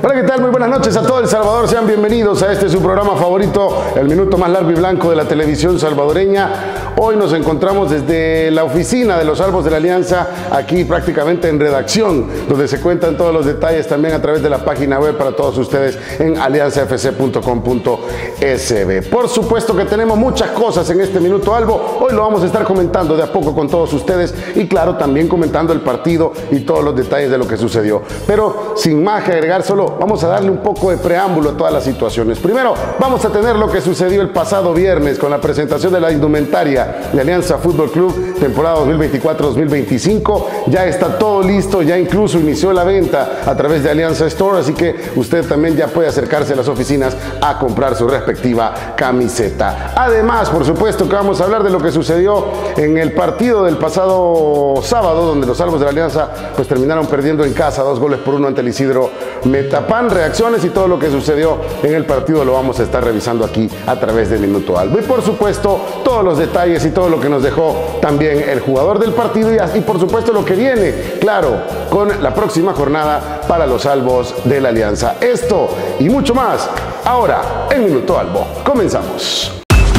Hola, ¿qué tal? Muy buenas noches a todo El Salvador. Sean bienvenidos a este su programa favorito, el minuto más largo y blanco de la televisión salvadoreña. Hoy nos encontramos desde la oficina de los Salvos de la Alianza, aquí prácticamente en redacción, donde se cuentan todos los detalles también a través de la página web para todos ustedes en alianzafc.com.sb. Por supuesto que tenemos muchas cosas en este Minuto Albo. Hoy lo vamos a estar comentando de a poco con todos ustedes y claro, también comentando el partido y todos los detalles de lo que sucedió. Pero sin más que agregar, solo vamos a darle un poco de preámbulo a todas las situaciones. Primero, vamos a tener lo que sucedió el pasado viernes con la presentación de la indumentaria de Alianza Fútbol Club, temporada 2024-2025. Ya está todo listo, ya incluso inició la venta a través de Alianza Store, así que usted también ya puede acercarse a las oficinas a comprar su respectiva camiseta. Además, por supuesto que vamos a hablar de lo que sucedió en el partido del pasado sábado, donde los Salvos de la Alianza pues terminaron perdiendo en casa 2-1 ante el Isidro Metapán. Reacciones y todo lo que sucedió en el partido lo vamos a estar revisando aquí a través de Minuto Albo. Y por supuesto, todos los detalles y todo lo que nos dejó también el jugador del partido y por supuesto lo que viene, claro, con la próxima jornada para los Salvos de la Alianza. Esto y mucho más, ahora en Minuto Albo. Comenzamos.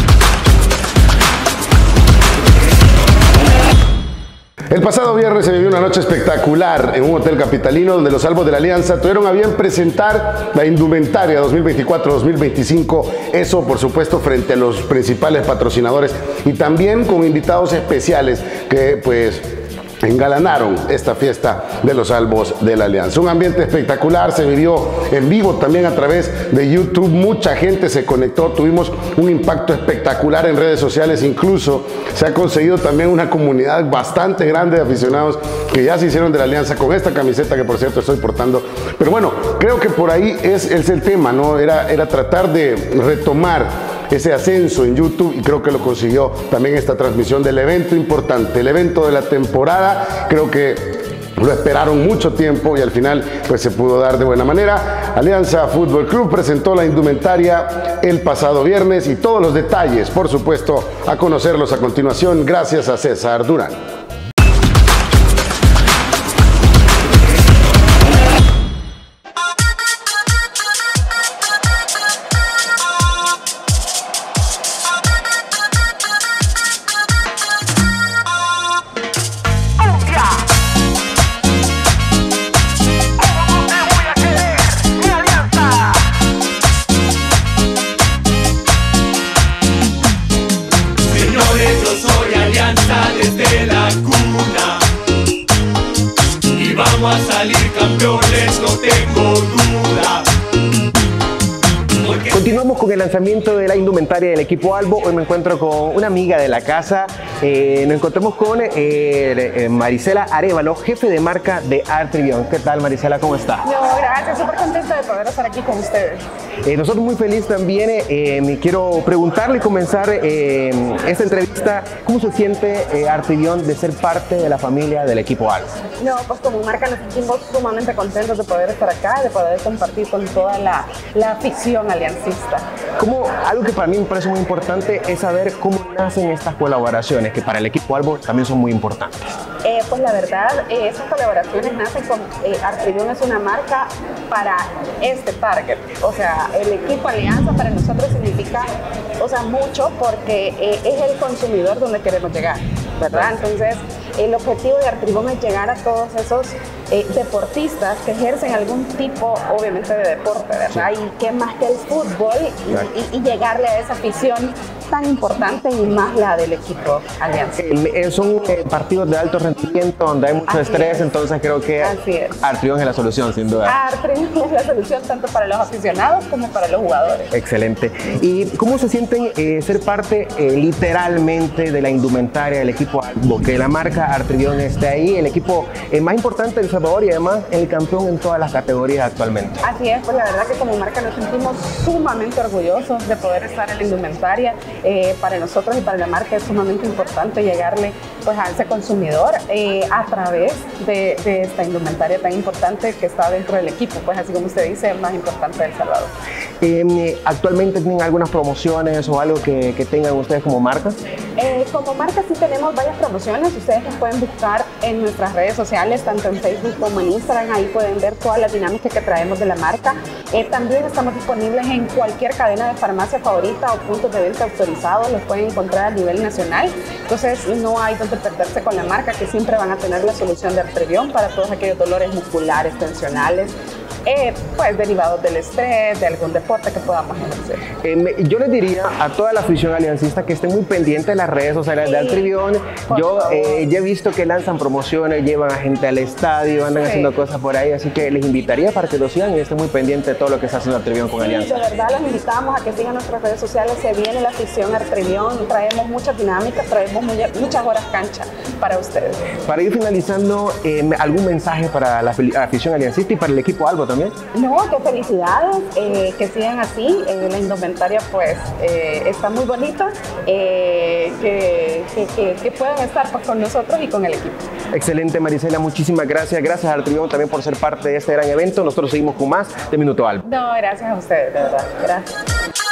El pasado viernes se vivió una noche espectacular en un hotel capitalino donde los Salvos de la Alianza tuvieron a bien presentar la indumentaria 2024-2025, eso por supuesto frente a los principales patrocinadores y también con invitados especiales que pues engalanaron esta fiesta de los Salvos de la Alianza. Un ambiente espectacular, se vivió en vivo también a través de YouTube, mucha gente se conectó, tuvimos un impacto espectacular en redes sociales, incluso se ha conseguido también una comunidad bastante grande de aficionados que ya se hicieron de la Alianza con esta camiseta que por cierto estoy portando. Pero bueno, creo que por ahí es el tema, ¿no? Era tratar de retomar ese ascenso en YouTube y creo que lo consiguió también esta transmisión del evento importante, el evento de la temporada. Creo que lo esperaron mucho tiempo y al final pues se pudo dar de buena manera. Alianza Fútbol Club presentó la indumentaria el pasado viernes y todos los detalles, por supuesto, a conocerlos a continuación gracias a César Durán. A salir campeones, no tengo duda. Continuamos con el lanzamiento de la indumentaria del equipo Albo. Hoy me encuentro con una amiga de la casa. Nos encontramos con Marisela Arévalo, jefe de marca de Artribion. ¿Qué tal, Marisela? ¿Cómo está? No, gracias. Súper contenta de poder estar aquí con ustedes. Nosotros muy felices también. Me quiero preguntarle y comenzar esta entrevista. ¿Cómo se siente Artribion de ser parte de la familia del equipo Albo? No, pues como marca nos sentimos sumamente contentos de poder estar acá, de poder compartir con toda la afición aliancista. Algo que para mí me parece muy importante es saber cómo nacen estas colaboraciones, que para el equipo Albo también son muy importantes. Pues la verdad, esas colaboraciones nacen con Artribion, es una marca para este target. O sea, el equipo Alianza para nosotros significa, mucho porque es el consumidor donde queremos llegar, ¿verdad? Entonces, el objetivo de Artribion es llegar a todos esos deportistas que ejercen algún tipo, obviamente, de deporte, ¿verdad? Sí. Y qué más que el fútbol y llegarle a esa afición tan importante y más la del equipo Alianza. Son partidos de alto rendimiento donde hay mucho estrés, entonces creo que Artribion es la solución, sin duda. Artribion es la solución tanto para los aficionados como para los jugadores. Excelente. ¿Y cómo se sienten ser parte literalmente de la indumentaria del equipo Albo? Que la marca Artribion esté ahí, el equipo más importante del Salvador y además el campeón en todas las categorías actualmente. Así es, pues la verdad que como marca nos sentimos sumamente orgullosos de poder estar en la indumentaria. Para nosotros y para la marca es sumamente importante llegarle pues a ese consumidor a través de esta indumentaria tan importante que está dentro del equipo, pues así como usted dice, el más importante del Salvador. ¿Actualmente tienen algunas promociones o algo que tengan ustedes como marca? Como marca sí tenemos varias promociones, ustedes nos pueden buscar en nuestras redes sociales, tanto en Facebook como en Instagram, ahí pueden ver todas las dinámicas que traemos de la marca. También estamos disponibles en cualquier cadena de farmacia favorita o puntos de venta autorizados, los pueden encontrar a nivel nacional, entonces no hay donde perderse con la marca, que siempre van a tener la solución de Artribion para todos aquellos dolores musculares, tensionales, pues derivados del estrés, de algún deporte que podamos ejercer. Yo les diría a toda la afición aliancista que estén muy pendientes de las redes sociales de Artribion. Yo ya he visto que lanzan promociones, llevan a gente al estadio, andan haciendo cosas por ahí, así que les invitaría para que lo sigan y estén muy pendientes de todo lo que está haciendo Artribion con Alianza. De verdad los invitamos a que sigan nuestras redes sociales, se viene la afición Artribion, traemos muchas dinámicas, traemos muchas horas cancha para ustedes. Para ir finalizando, ¿algún mensaje para la afición aliancista y para el equipo Albo también? No, que felicidades, que sigan así, la indumentaria pues está muy bonita, que puedan estar pues, con nosotros y con el equipo. Excelente, Marisela, muchísimas gracias. Gracias a Artribion también por ser parte de este gran evento. Nosotros seguimos con más de Minuto Albo. No, gracias a ustedes, de verdad, gracias.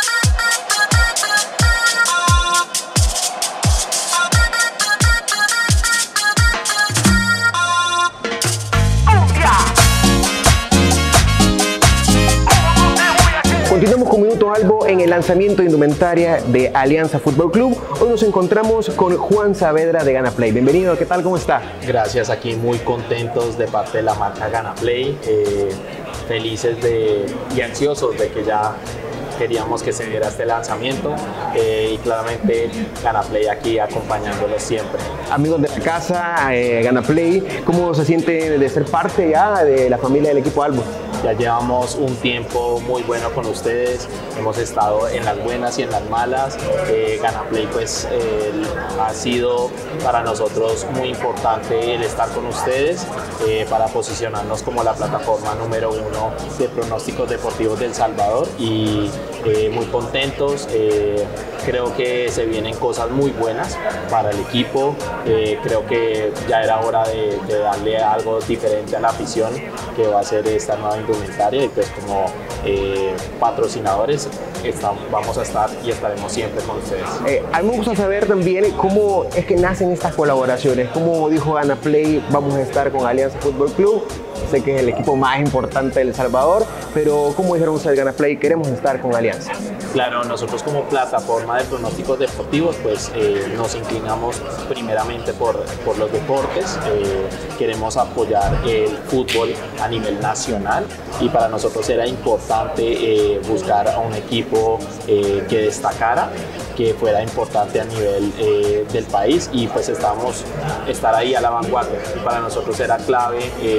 Continuamos con Minuto Albo en el lanzamiento de indumentaria de Alianza Fútbol Club. Hoy nos encontramos con Juan Saavedra de Ganaplay. Bienvenido, ¿qué tal? ¿Cómo está? Gracias, aquí muy contentos de parte de la marca Ganaplay, felices y ansiosos de que ya queríamos que se diera este lanzamiento y claramente Ganaplay aquí acompañándolos siempre. Amigos de la casa, Ganaplay, ¿cómo se siente de ser parte ya de la familia del equipo Albo? Ya llevamos un tiempo muy bueno con ustedes, hemos estado en las buenas y en las malas. Ganaplay pues ha sido para nosotros muy importante el estar con ustedes para posicionarnos como la plataforma número 1 de pronósticos deportivos del Salvador y muy contentos. Creo que se vienen cosas muy buenas para el equipo. Creo que ya era hora de darle algo diferente a la afición que va a ser esta nueva indumentaria y pues como patrocinadores vamos a estar y estaremos siempre con ustedes. A mí me gusta saber también cómo es que nacen estas colaboraciones. Como dijo Ganaplay, vamos a estar con Alianza Fútbol Club. Sé que es el equipo más importante de El Salvador, pero como dijeron ustedes, Ganaplay, queremos estar con Alianza. Claro, nosotros como plataforma de pronósticos deportivos pues nos inclinamos primeramente por los deportes, queremos apoyar el fútbol a nivel nacional y para nosotros era importante buscar a un equipo que destacara, que fuera importante a nivel del país y pues estar ahí a la vanguardia. Y para nosotros era clave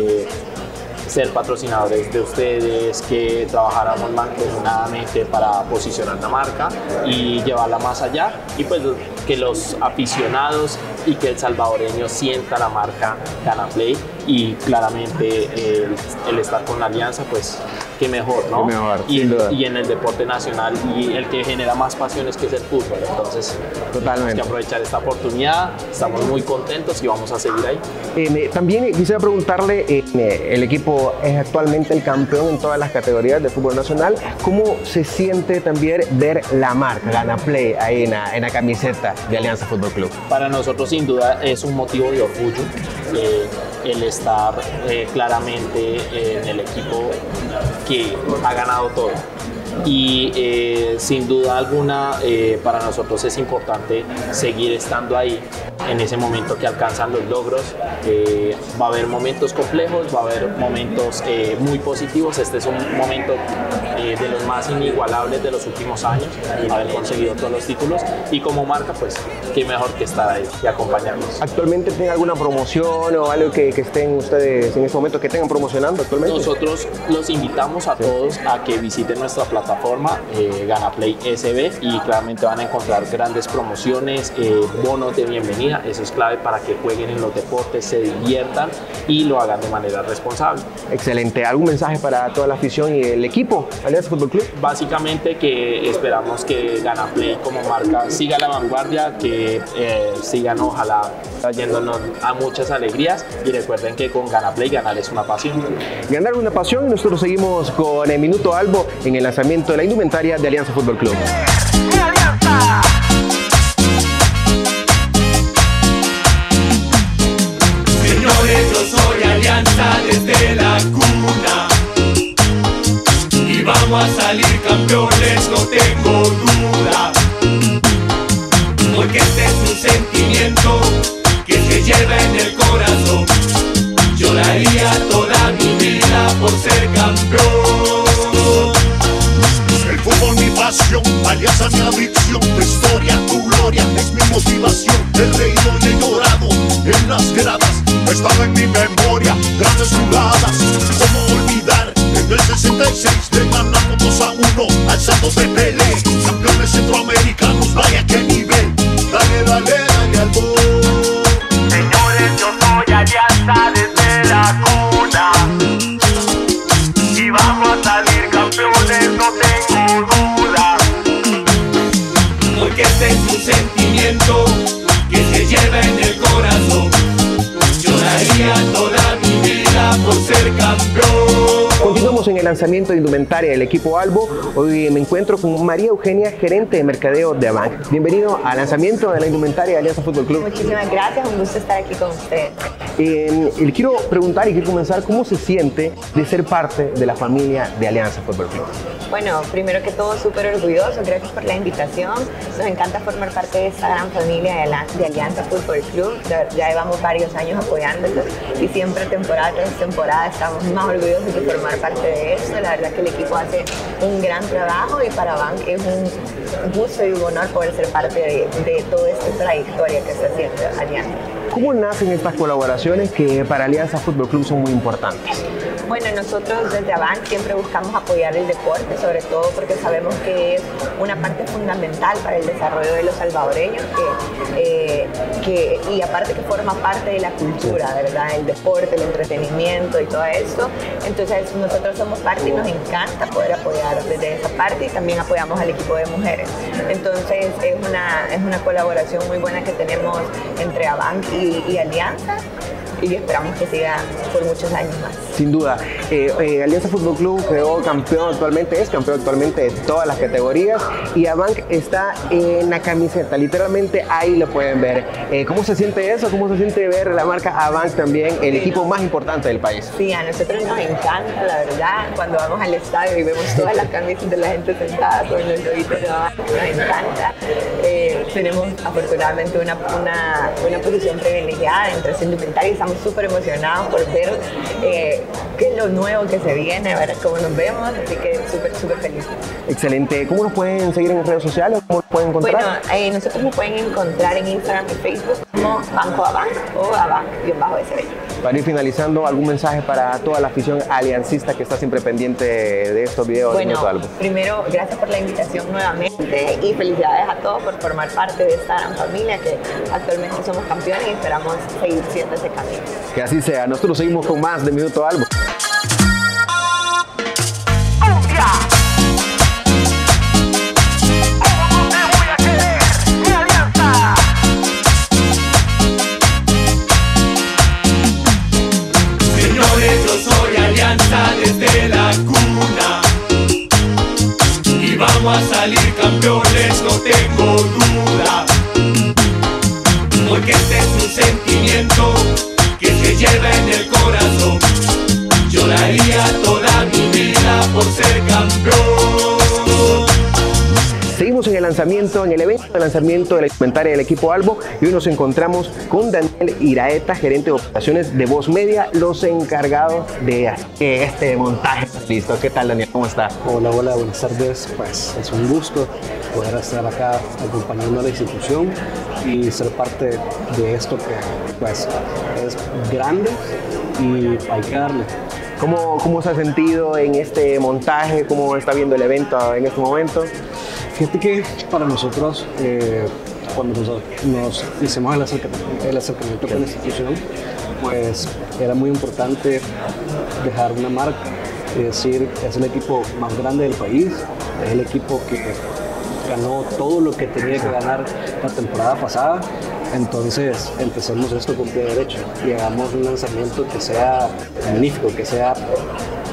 ser patrocinadores de ustedes, que trabajáramos mancomunadamente para posicionar la marca y llevarla más allá y pues que los aficionados y que el salvadoreño sienta la marca Ganaplay y claramente el estar con la alianza pues qué mejor, ¿no? Qué mejor, y en el deporte nacional y el que genera más pasiones que es el fútbol, entonces tenemos que aprovechar esta oportunidad, estamos muy contentos y vamos a seguir ahí. También quisiera preguntarle, el equipo es actualmente el campeón en todas las categorías de fútbol nacional, ¿cómo se siente también ver la marca Ganaplay ahí en la camiseta de Alianza Fútbol Club? Para nosotros sin duda es un motivo de orgullo el estar claramente en el equipo que ha ganado todo y sin duda alguna para nosotros es importante seguir estando ahí en ese momento que alcanzan los logros. Va a haber momentos complejos, va a haber momentos muy positivos. Este es un momento de los más inigualables de los últimos años, haber conseguido todos los títulos y como marca pues qué mejor que estar ahí y acompañarnos. ¿Actualmente tienen alguna promoción o algo que estén ustedes en este momento que tengan promocionando actualmente? Nosotros los invitamos a todos a que visiten nuestra plataforma Ganaplay SB y claramente van a encontrar grandes promociones, bonos de bienvenida. Eso es clave para que jueguen en los deportes, se diviertan y lo hagan de manera responsable. Excelente. ¿Algún mensaje para toda la afición y el equipo Alianza Fútbol Club? Básicamente que esperamos que Ganaplay como marca siga la vanguardia, que sigan ojalá trayéndonos a muchas alegrías y recuerden que con Ganaplay ganar es una pasión. Ganar es una pasión y nosotros seguimos con el Minuto Albo en el lanzamiento lanzamiento de la indumentaria de Alianza Fútbol Club. Señores, yo soy Alianza desde la cuna y vamos a salir campeones, no tengo duda, porque este es un sentimiento que se lleva en el corazón. Yo daría toda mi vida por ser campeón. El fútbol mi pasión, Alianza mi adicción, tu historia, tu gloria es mi motivación. He reído y he llorado en las gradas, estaba en mi memoria grandes jugadas. ¿Cómo olvidar? En el 66 le ganamos 2-1 al Santos de Pelé, campeones centroamericanos, vaya qué nivel. Dale, dale, dale al gol. Señores, yo soy Alianza desde la cuna y vamos a salir campeones, no tengo duda, porque este es un sentimiento que se lleva en el corazón. Yo daría toda mi vida por ser campeón. Continuamos en el lanzamiento de indumentaria del equipo Albo. Hoy me encuentro con María Eugenia, gerente de mercadeo de Abanc. Bienvenido al lanzamiento de la indumentaria de Alianza Fútbol Club. Muchísimas gracias, un gusto estar aquí con ustedes. Le quiero preguntar y quiero comenzar, ¿cómo se siente de ser parte de la familia de Alianza Fútbol Club? Bueno, primero que todo, súper orgulloso, gracias por la invitación. Nos encanta formar parte de esta gran familia de Alianza Fútbol Club. Ya llevamos varios años apoyándolos y siempre temporada tras temporada estamos más orgullosos de formar parte de esto. La verdad que el equipo hace un gran trabajo y para Abanc es un gusto y un honor poder ser parte de toda esta trayectoria que está haciendo Alianza. ¿Cómo nacen estas colaboraciones que para Alianza Fútbol Club son muy importantes? Bueno, nosotros desde Abanc siempre buscamos apoyar el deporte, sobre todo porque sabemos que es una parte fundamental para el desarrollo de los salvadoreños y aparte que forma parte de la cultura, ¿verdad? El deporte, el entretenimiento y todo esto. Entonces nosotros somos parte y nos encanta poder apoyar desde esa parte y también apoyamos al equipo de mujeres. Entonces es una colaboración muy buena que tenemos entre Abanc y Alianza y esperamos que siga por muchos años más. Sin duda, Alianza Fútbol Club quedó campeón actualmente, es campeón actualmente de todas las categorías y Abanc está en la camiseta, literalmente ahí lo pueden ver. ¿Cómo se siente eso? ¿Cómo se siente ver la marca Abanc también, el equipo más importante del país? Sí, a nosotros nos encanta, la verdad, cuando vamos al estadio y vemos todas las camisas de la gente sentada con los loguitos de Abanc, nos encanta. Tenemos afortunadamente una posición privilegiada entre esa indumentaria y estamos súper emocionados por ver qué es lo nuevo que se viene, a ver cómo nos vemos, así que súper felices. Excelente. ¿Cómo nos pueden seguir en redes sociales? ¿Cómo nos pueden encontrar? Bueno, nosotros nos pueden encontrar en Instagram y Facebook como Banco Abanc o Abanc-SB. Para ir finalizando, ¿algún mensaje para toda la afición aliancista que está siempre pendiente de estos videos? Bueno, primero, gracias por la invitación nuevamente y felicidades a todos por formar parte de esta gran familia que actualmente somos campeones y esperamos seguir siendo ese camino. Que así sea. Nosotros seguimos con más de Minuto Albo. Desde la cuna y vamos a salir campeones, no tengo duda, porque este es un sentimiento que se lleva en el corazón. Yo daría toda mi vida por ser campeón. Seguimos en el lanzamiento, en el evento de lanzamiento de la indumentaria del equipo Albo y hoy nos encontramos con Daniel Iraeta, gerente de operaciones de Voz Media, los encargados de hacer que este montaje esté listo. ¿Qué tal, Daniel? ¿Cómo está? Hola, buenas tardes. Pues es un gusto poder estar acá acompañando a la institución y ser parte de esto que pues es grande y hay que darle. ¿Cómo se ha sentido en este montaje? ¿Cómo está viendo el evento en este momento? Fíjate que para nosotros, cuando nos hicimos el acercamiento con la institución, pues era muy importante dejar una marca, es decir, es el equipo más grande del país, es el equipo que ganó todo lo que tenía que ganar la temporada pasada. Entonces empecemos esto con pie derecho y hagamos un lanzamiento que sea magnífico, que sea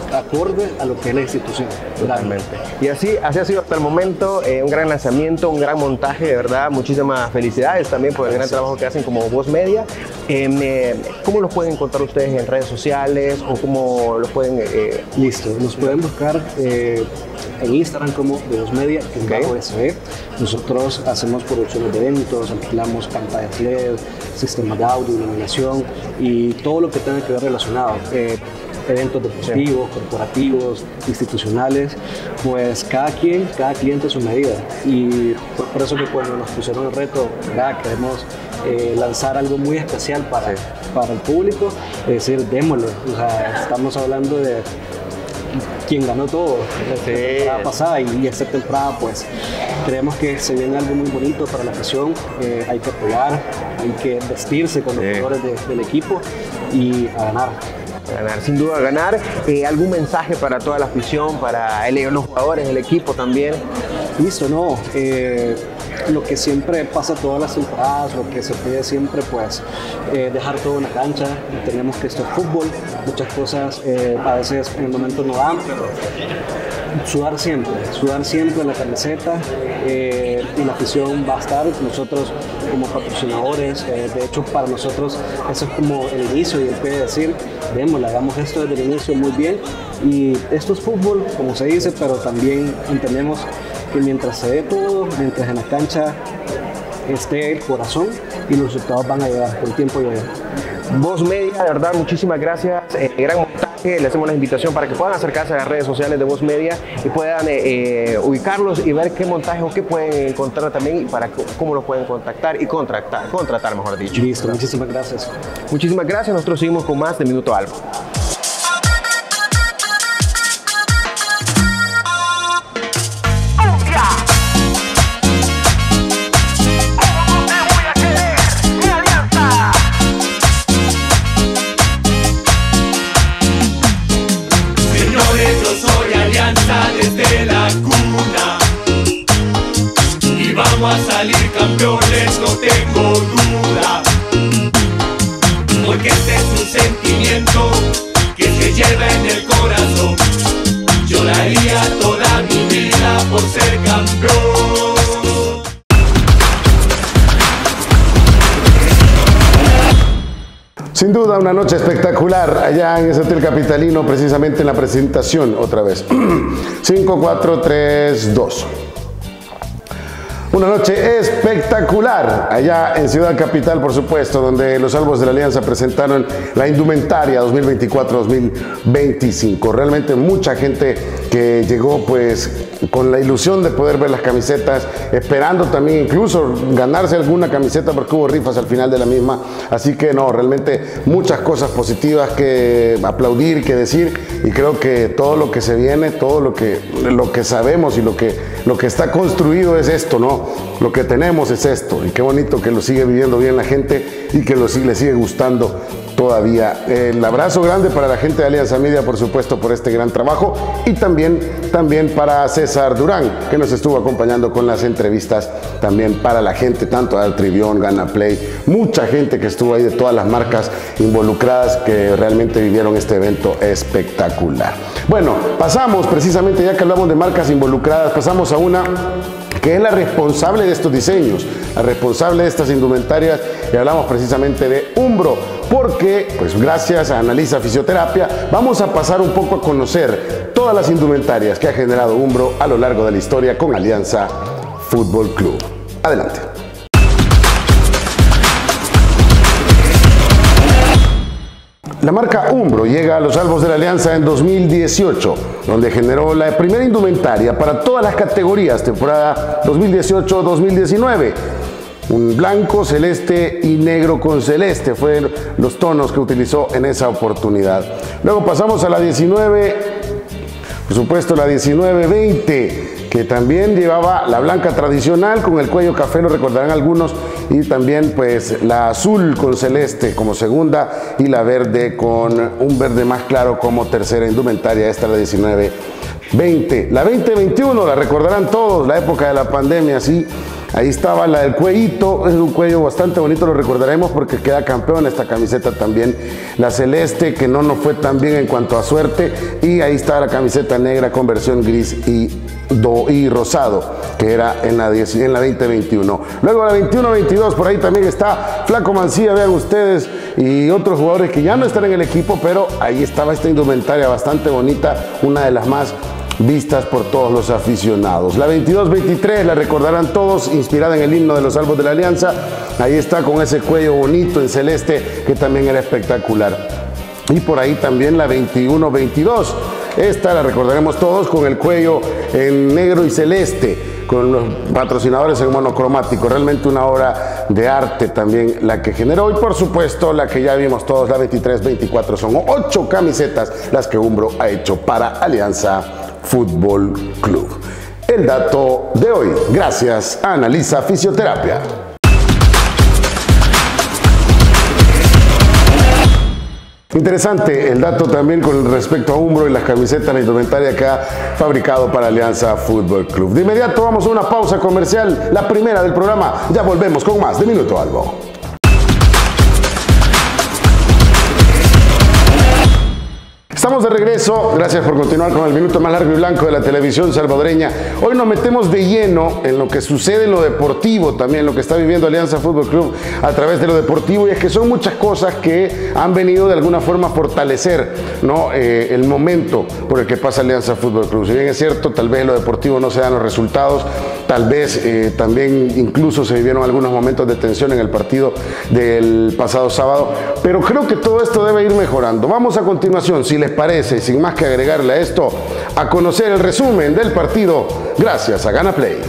acorde a lo que es la institución. Totalmente. Y así ha sido hasta el momento, un gran lanzamiento, un gran montaje, de verdad. Muchísimas felicidades también por el gran trabajo que hacen como Voz Media. ¿Cómo los pueden encontrar ustedes en redes sociales o cómo los pueden...? Listo, nos pueden buscar en Instagram como de Voz Media, _SB. Nosotros hacemos producciones de eventos, alquilamos pantallas LED, sistemas de audio, iluminación y todo lo que tenga que ver relacionado. Eventos deportivos, corporativos, institucionales, pues cada cliente a su medida. Y por eso que cuando nos pusieron el reto, ¿verdad? Queremos lanzar algo muy especial para el público, es decir, démosle. O sea, estamos hablando de quien ganó todo la temporada pasada y esta temporada, pues creemos que se viene algo muy bonito para la afición. Hay que apoyar, hay que vestirse con los colores del equipo y a ganar. Ganar, sin duda ganar. ¿Algún mensaje para toda la afición, para los jugadores, el equipo también? Listo, no. Lo que siempre pasa todas las temporadas, lo que se pide siempre, pues dejar todo en la cancha. Entendemos que esto es fútbol, muchas cosas a veces en el momento no dan, pero sudar siempre la camiseta y la afición va a estar. Nosotros como patrocinadores, de hecho para nosotros eso es como el inicio y él puede decir, démosle, hagamos esto desde el inicio muy bien y esto es fútbol, como se dice, pero también entendemos que mientras se dé todo, mientras en la cancha esté el corazón y los resultados van a llegar, el tiempo llega. Voz Media, de verdad, muchísimas gracias. Gran montaje, le hacemos la invitación para que puedan acercarse a las redes sociales de Voz Media y puedan ubicarlos y ver qué montaje o qué pueden encontrar también y para cómo los pueden contactar y contratar, mejor dicho. Listo, muchísimas gracias. Muchísimas gracias, nosotros seguimos con más de Minuto Albo. Desde la cuna y vamos a salir campeones, no tengo duda, porque este es un sentimiento que se lleva en el corazón. Yo daría toda mi vida por ser campeón. Sin duda una noche espectacular allá en ese hotel capitalino, precisamente en la presentación, otra vez. 5, 4, 3, 2. Una noche espectacular allá en Ciudad Capital, por supuesto, donde los Albos de la Alianza presentaron la indumentaria 2024-2025. Realmente mucha gente que llegó pues con la ilusión de poder ver las camisetas, esperando también incluso ganarse alguna camiseta porque hubo rifas al final de la misma. Así que no, realmente muchas cosas positivas que aplaudir, que decir, y creo que todo lo que se viene, todo lo que sabemos y lo que está construido es esto, ¿no? Lo que tenemos es esto, y qué bonito que lo sigue viviendo bien la gente y que le sigue gustando todavía. El abrazo grande para la gente de Alianza Media, por supuesto, por este gran trabajo, y también para César Durán, que nos estuvo acompañando con las entrevistas, también para la gente, tanto de Altrivión, Gana Play, mucha gente que estuvo ahí de todas las marcas involucradas que realmente vivieron este evento espectacular. Bueno, pasamos precisamente, ya que hablamos de marcas involucradas, pasamos a una que es la responsable de estos diseños, la responsable de estas indumentarias, y hablamos precisamente de Umbro, porque pues gracias a Analiza Fisioterapia vamos a pasar un poco a conocer todas las indumentarias que ha generado Umbro a lo largo de la historia con Alianza Fútbol Club. Adelante. La marca Umbro llega a los Albos de la Alianza en 2018, donde generó la primera indumentaria para todas las categorías, temporada 2018-2019. Un blanco, celeste y negro con celeste fueron los tonos que utilizó en esa oportunidad. Luego pasamos a la 19, por supuesto la 19-20, que también llevaba la blanca tradicional con el cuello café, lo recordarán algunos, y también pues la azul con celeste como segunda y la verde con un verde más claro como tercera indumentaria. Esta es la 19-20. La 20-21 la recordarán todos, la época de la pandemia, sí, Ahí estaba la del cuellito, es un cuello bastante bonito, lo recordaremos porque queda campeón esta camiseta también. La celeste, que no nos fue tan bien en cuanto a suerte, y ahí está la camiseta negra con versión gris y rosado, que era en la 2021. Luego la 21-22, por ahí también está Flaco Mancilla, vean ustedes, y otros jugadores que ya no están en el equipo, pero ahí estaba esta indumentaria bastante bonita, una de las más vistas por todos los aficionados. La 22-23 la recordarán todos, inspirada en el himno de los Albos de la Alianza. Ahí está con ese cuello bonito en celeste que también era espectacular. Y por ahí también la 21-22. Esta la recordaremos todos con el cuello en negro y celeste, con los patrocinadores en monocromático. Realmente una obra de arte también la que generó. Y por supuesto la que ya vimos todos, la 23-24. Son 8 camisetas las que Umbro ha hecho para Alianza Fútbol Club. El dato de hoy, gracias a Analiza Fisioterapia. Interesante el dato también con respecto a Umbro y las camisetas, la indumentaria que ha fabricado para Alianza Fútbol Club. De inmediato vamos a una pausa comercial, la primera del programa. Ya volvemos con más de Minuto Albo. Estamos de regreso, gracias por continuar con el minuto más largo y blanco de la televisión salvadoreña. Hoy nos metemos de lleno en lo que sucede en lo deportivo, también lo que está viviendo Alianza Fútbol Club a través de lo deportivo, y es que son muchas cosas que han venido de alguna forma a fortalecer, ¿no? El momento por el que pasa Alianza Fútbol Club. Si bien es cierto, tal vez en lo deportivo no se dan los resultados, tal vez también incluso se vivieron algunos momentos de tensión en el partido del pasado sábado, pero creo que todo esto debe ir mejorando. Vamos a continuación, si les parece, y sin más que agregarle a esto, a conocer el resumen del partido gracias a Ganaplay.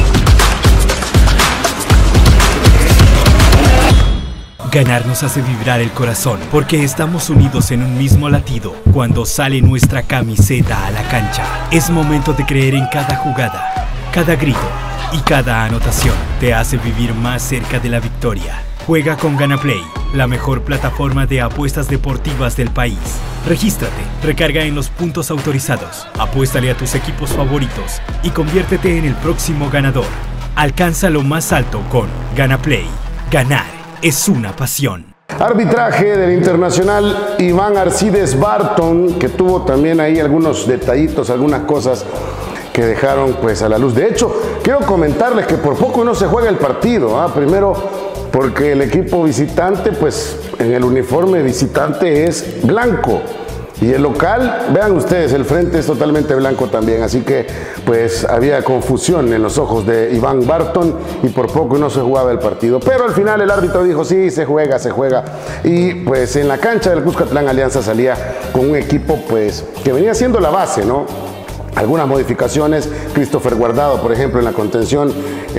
Ganar nos hace vibrar el corazón porque estamos unidos en un mismo latido cuando sale nuestra camiseta a la cancha. Es momento de creer en cada jugada, cada grito y cada anotación. Te hace vivir más cerca de la victoria. Juega con Ganaplay, la mejor plataforma de apuestas deportivas del país. Regístrate, recarga en los puntos autorizados, apuéstale a tus equipos favoritos y conviértete en el próximo ganador. Alcanza lo más alto con Ganaplay. Ganar es una pasión. Arbitraje del internacional Iván Arcides Barton, que tuvo también ahí algunos detallitos, algunas cosas que dejaron pues a la luz. De hecho, quiero comentarles que por poco no se juega el partido, ¿ah? Primero porque el equipo visitante, pues en el uniforme visitante es blanco, y el local, vean ustedes, el frente es totalmente blanco también, así que pues había confusión en los ojos de Iván Barton y por poco no se jugaba el partido, pero al final el árbitro dijo sí, se juega, y pues en la cancha del Cuscatlán Alianza salía con un equipo pues que venía siendo la base, ¿no? Algunas modificaciones, Christopher Guardado, por ejemplo, en la contención,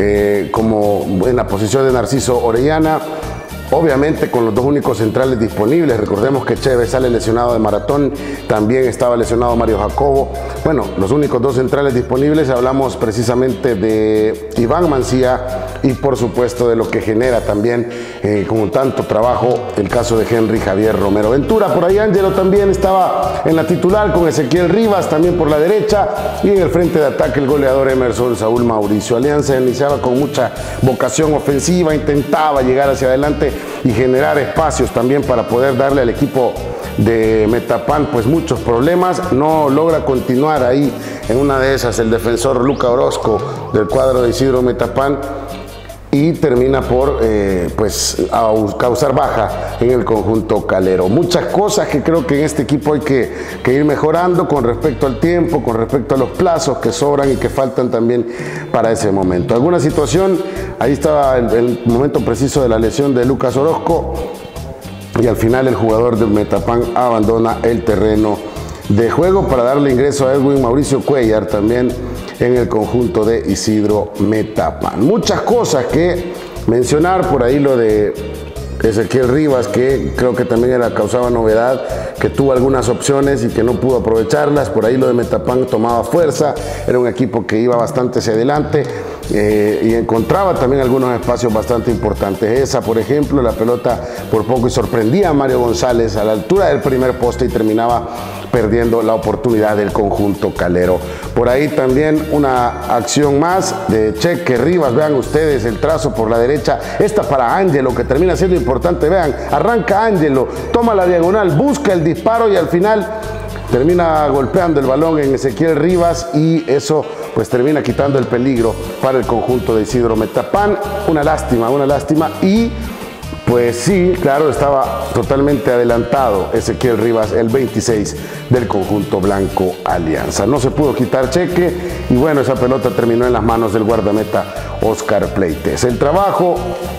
como en la posición de Narciso Orellana, obviamente con los dos únicos centrales disponibles. Recordemos que Chévez sale lesionado de maratón, también estaba lesionado Mario Jacobo. Bueno, los únicos dos centrales disponibles, hablamos precisamente de Iván Mancilla y por supuesto de lo que genera también con tanto trabajo el caso de Henry Javier Romero Ventura. Por ahí Ángelo también estaba en la titular con Ezequiel Rivas también por la derecha, y en el frente de ataque el goleador Emerson Saúl Mauricio. Alianza iniciaba con mucha vocación ofensiva, intentaba llegar hacia adelante y generar espacios también para poder darle al equipo de Metapan pues muchos problemas. No logra continuar ahí en una de esas el defensor Luca Orozco del cuadro de Isidro Metapan, y termina por causar baja en el conjunto calero. Muchas cosas que creo que en este equipo hay que ir mejorando con respecto al tiempo, con respecto a los plazos que sobran y que faltan también para ese momento. Alguna situación, ahí estaba el momento preciso de la lesión de Lucas Orozco, y al final el jugador de Metapan abandona el terreno de juego para darle ingreso a Edwin Mauricio Cuellar también en el conjunto de Isidro Metapan. Muchas cosas que mencionar, por ahí lo de Ezequiel Rivas, que creo que también causaba novedad, que tuvo algunas opciones y que no pudo aprovecharlas. Por ahí lo de Metapan tomaba fuerza, era un equipo que iba bastante hacia adelante y encontraba también algunos espacios bastante importantes. Esa, por ejemplo, la pelota por poco y sorprendía a Mario González a la altura del primer poste y terminaba perdiendo la oportunidad del conjunto calero. Por ahí también una acción más de Cheque Rivas, vean ustedes el trazo por la derecha, esta para Ángelo que termina siendo importante, vean, arranca Ángelo, toma la diagonal, busca el disparo y al final termina golpeando el balón en Ezequiel Rivas y eso pues termina quitando el peligro para el conjunto de Isidro Metapán. Una lástima y pues sí, claro, estaba totalmente adelantado Ezequiel Rivas, el 26 del conjunto blanco Alianza. No se pudo quitar Cheque y bueno, esa pelota terminó en las manos del guardameta Oscar Pleites. El trabajo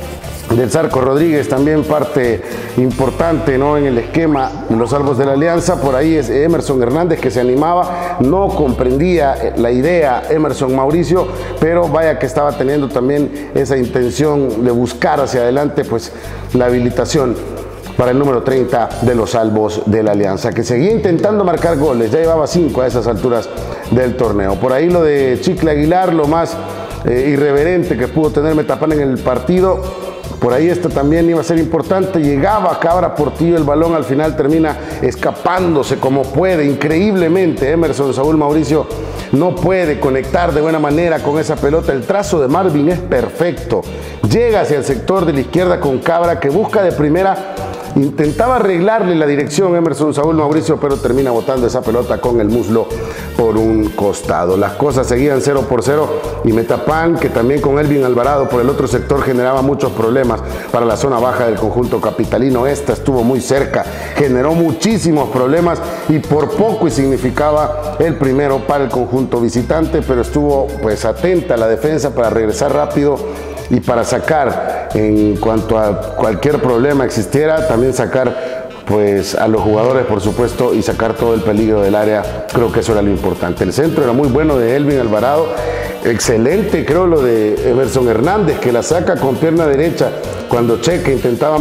del Zarco Rodríguez también parte importante, ¿no?, en el esquema de los salvos de la Alianza. Por ahí es Emerson Hernández que se animaba, no comprendía la idea Emerson Mauricio, pero vaya que estaba teniendo también esa intención de buscar hacia adelante pues la habilitación para el número 30 de los salvos de la Alianza, que seguía intentando marcar goles, ya llevaba 5 a esas alturas del torneo. Por ahí lo de Chicle Aguilar, lo más irreverente que pudo tener Metapán en el partido. Por ahí esta también iba a ser importante, llegaba Cabra Portillo, el balón al final termina escapándose como puede, increíblemente Emerson Saúl Mauricio no puede conectar de buena manera con esa pelota, el trazo de Marvin es perfecto, llega hacia el sector de la izquierda con Cabra que busca de primera, intentaba arreglarle la dirección Emerson Saúl Mauricio, pero termina botando esa pelota con el muslo por un costado. Las cosas seguían 0-0 y Metapán, que también con Elvin Alvarado por el otro sector generaba muchos problemas para la zona baja del conjunto capitalino. Esta estuvo muy cerca, generó muchísimos problemas y por poco y significaba el primero para el conjunto visitante, pero estuvo pues atenta a la defensa para regresar rápido y para sacar, en cuanto a cualquier problema existiera, también sacar pues a los jugadores, por supuesto, y sacar todo el peligro del área. Creo que eso era lo importante. El centro era muy bueno de Elvin Alvarado, excelente creo lo de Emerson Hernández, que la saca con pierna derecha cuando Cheque intentaba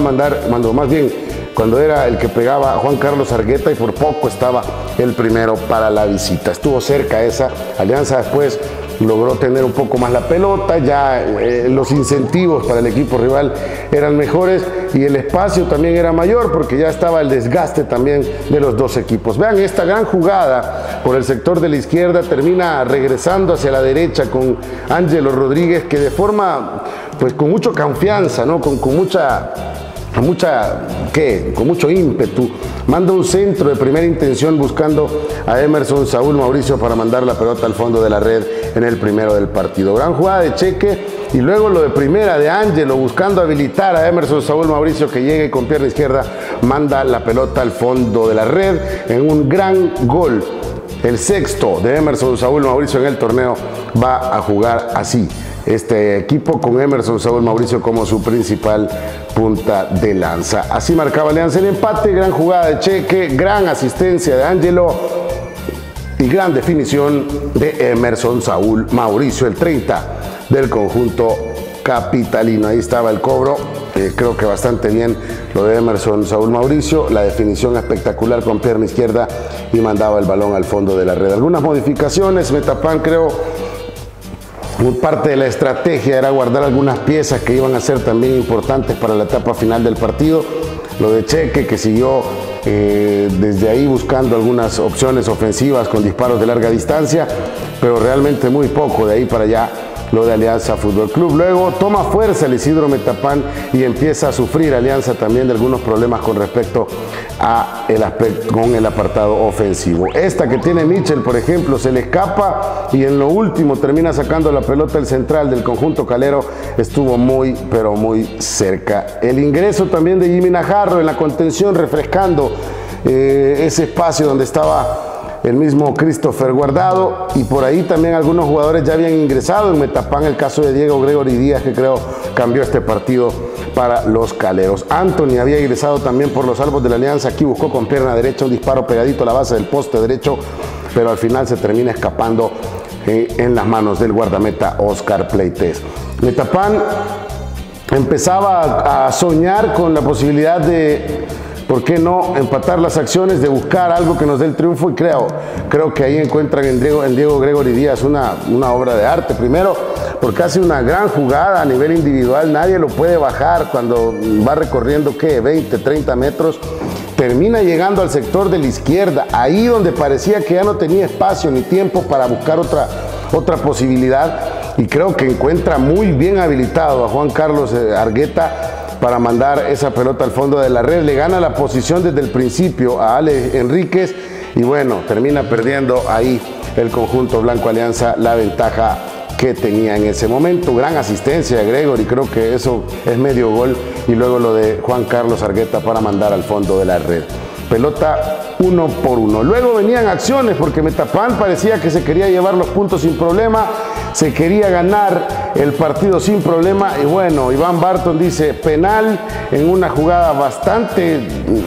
cuando era el que pegaba a Juan Carlos Argueta y por poco estaba el primero para la visita. Estuvo cerca esa Alianza, después logró tener un poco más la pelota, ya los incentivos para el equipo rival eran mejores y el espacio también era mayor porque ya estaba el desgaste también de los dos equipos. Vean esta gran jugada por el sector de la izquierda, termina regresando hacia la derecha con Ángelo Rodríguez, que de forma, pues con mucha confianza, ¿no? con mucho ímpetu, manda un centro de primera intención buscando a Emerson Saúl Mauricio para mandar la pelota al fondo de la red en el primero del partido. Gran jugada de Cheque y luego lo de primera de Ángelo buscando habilitar a Emerson Saúl Mauricio, que llega y con pierna izquierda manda la pelota al fondo de la red en un gran gol. El sexto de Emerson Saúl Mauricio en el torneo va a jugar así. Este equipo con Emerson Saúl Mauricio como su principal punta de lanza. Así marcaba Alianza el empate, gran jugada de Cheque, gran asistencia de Ángelo y gran definición de Emerson Saúl Mauricio, el 30 del conjunto capitalino. Ahí estaba el cobro, creo que bastante bien lo de Emerson Saúl Mauricio, la definición espectacular con pierna izquierda y mandaba el balón al fondo de la red. Algunas modificaciones, Metapán creo. Parte de la estrategia era guardar algunas piezas que iban a ser también importantes para la etapa final del partido. Lo de Cheque, que siguió desde ahí buscando algunas opciones ofensivas con disparos de larga distancia, pero realmente muy poco de ahí para allá lo de Alianza Fútbol Club. Luego toma fuerza el Isidro Metapán y empieza a sufrir Alianza también de algunos problemas con respecto a con el apartado ofensivo. Esta que tiene Michel, por ejemplo, se le escapa y en lo último termina sacando la pelota el central del conjunto calero. Estuvo muy, pero muy cerca. El ingreso también de Jimmy Najarro en la contención, refrescando ese espacio donde estaba el mismo Christopher Guardado, y por ahí también algunos jugadores ya habían ingresado en Metapán, el caso de Diego Gregory Díaz, que creo cambió este partido para los caleros. Anthony había ingresado también por los salvos de la Alianza, aquí buscó con pierna derecha un disparo pegadito a la base del poste derecho, pero al final se termina escapando en las manos del guardameta Oscar Pleites. Metapán empezaba a soñar con la posibilidad de, ¿por qué no?, empatar las acciones, de buscar algo que nos dé el triunfo, y creo que ahí encuentran en Diego Gregory Díaz una obra de arte. Primero, porque hace una gran jugada a nivel individual, nadie lo puede bajar cuando va recorriendo, ¿qué?, 20, 30 metros, termina llegando al sector de la izquierda, ahí donde parecía que ya no tenía espacio ni tiempo para buscar otra posibilidad, y creo que encuentra muy bien habilitado a Juan Carlos Argueta para mandar esa pelota al fondo de la red. Le gana la posición desde el principio a Ale Enríquez y bueno, termina perdiendo ahí el conjunto Blanco Alianza la ventaja que tenía en ese momento. Gran asistencia de Gregory, creo que eso es medio gol, y luego lo de Juan Carlos Argueta para mandar al fondo de la red. Pelota 1 por 1. Luego venían acciones porque Metapán parecía que se quería llevar los puntos sin problema, se quería ganar el partido sin problema, y bueno, Iván Barton dice penal en una jugada bastante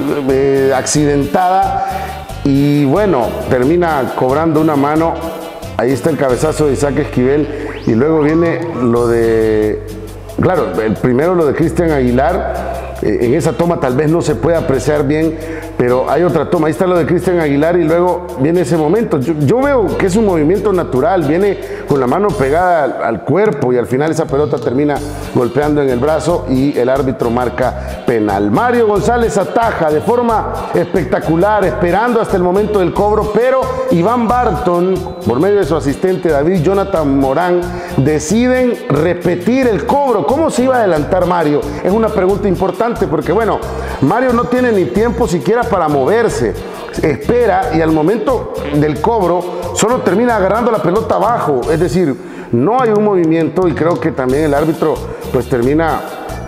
accidentada, y bueno, termina cobrando una mano. Ahí está el cabezazo de Isaac Esquivel, y luego viene lo de, claro, el primero lo de Cristian Aguilar. En esa toma tal vez no se puede apreciar bien, pero hay otra toma. Ahí está lo de Cristian Aguilar y luego viene ese momento. Yo veo que es un movimiento natural, viene con la mano pegada al cuerpo y al final esa pelota termina golpeando en el brazo y el árbitro marca penal. Mario González ataja de forma espectacular, esperando hasta el momento del cobro, pero Iván Barton, por medio de su asistente David Jonathan Morán, deciden repetir el cobro. ¿Cómo se iba a adelantar Mario? Es una pregunta importante porque, bueno, Mario no tiene ni tiempo siquiera para moverse, espera y al momento del cobro solo termina agarrando la pelota abajo, es decir, no hay un movimiento, y creo que también el árbitro pues termina